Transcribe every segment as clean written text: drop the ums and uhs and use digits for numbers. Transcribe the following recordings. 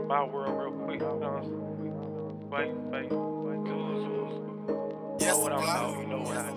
my world real quick. Wait, Zulu. Yes, Know what I'm about, you know what I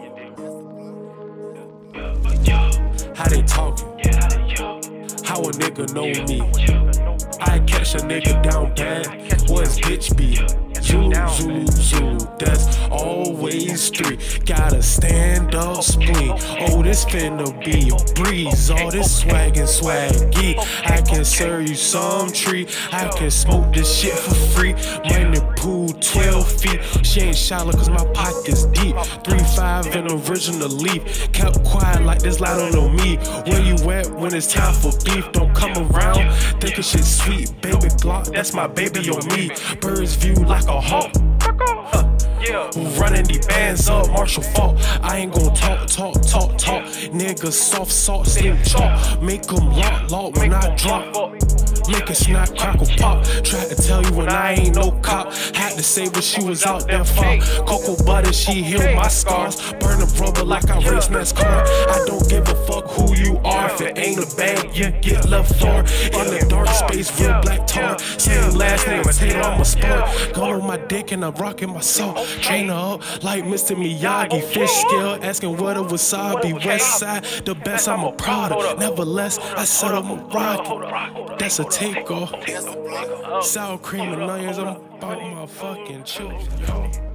do. How they talking? How a nigga know me? I catch a nigga down bad. What's bitch be? Zulu, that's always three. Gotta stand up, spleen. Oh, this finna be a breeze. All this swag and swaggy. I can serve you some tree. I can smoke this shit for free. Money pool 12 feet. She ain't shallow cause my pocket's deep. 3-5 and original leaf. Kept quiet like this light don't know me. Where you at when it's time for beef? Don't come around thinking shit sweet. Baby Glock, that's my baby on me. Birds view like a hawk. Running these bands up, Marshall Fault. I ain't gon' talk. Niggas soft salt, steam chalk. Make them lock when I drop. Make it snap, crackle, pop. Tried to tell you when I ain't no cop. Had to say but she was out there far. Cocoa butter, she healed my scars. Burn the rubber like I race NASCAR. I don't give a fuck who you are. If it ain't a bag, you get left for. In the dark space, real black tar. Same last name, Taylor, I'm a sport. Gun on my dick and I'm rocking my soul. Train her up like Mr. Miyagi. Fish scale, asking what a wasabi. West side, the best, I'm a product. Nevertheless, I said I'm a rocket. That's a takeoff. Sour cream and onions, I'm about my fucking children.